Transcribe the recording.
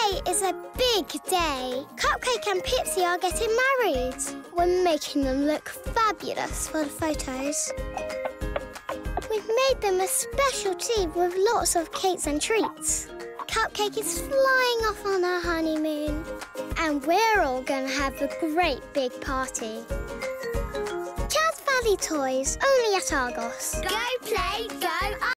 Today is a big day. Cupcake and Pipsy are getting married. We're making them look fabulous for the photos. We've made them a special tea with lots of cakes and treats. Cupcake is flying off on her honeymoon. And we're all going to have a great big party. Jazz Valley Toys, only at Argos. Go play, go